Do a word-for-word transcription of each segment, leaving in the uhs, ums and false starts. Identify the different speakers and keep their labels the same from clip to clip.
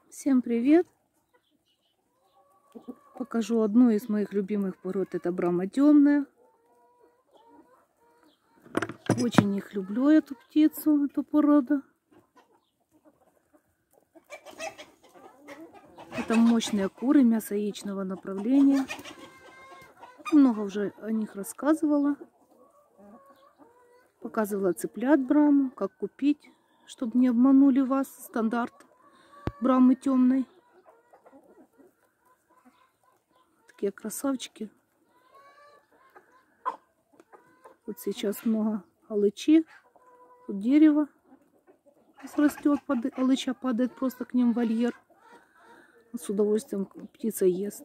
Speaker 1: Всем привет! Покажу одну из моих любимых пород. Это брама темная. Очень их люблю, эту птицу, эту породу. Это мощные куры, мясо яичного направления. Много уже о них рассказывала. Показывала цыплят браму, как купить, чтобы не обманули вас. Стандарт брамы темной. Такие красавчики. Вот сейчас много алычи. Тут дерево растет, алыча падает просто к ним в вольер. С удовольствием птица ест.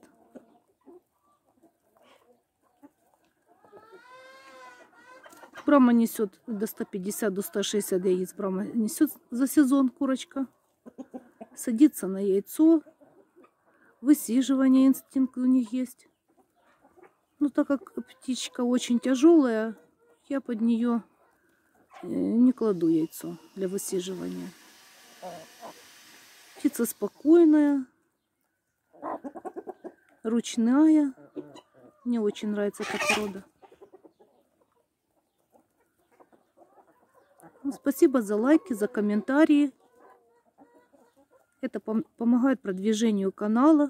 Speaker 1: Брама несет до ста пятидесяти, до ста шестидесяти яиц. Брама несет за сезон, курочка. Садится на яйцо. Высиживание инстинкт у них есть. Но так как птичка очень тяжелая, я под нее не кладу яйцо для высиживания. Птица спокойная, ручная. Мне очень нравится эта порода. Спасибо за лайки, за комментарии. Это помогает продвижению канала.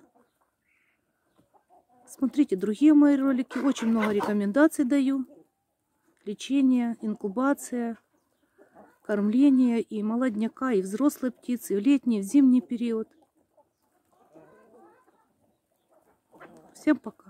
Speaker 1: Смотрите другие мои ролики. Очень много рекомендаций даю. Лечение, инкубация, кормление и молодняка, и взрослой птицы, и в летний, и в зимний период. Всем пока.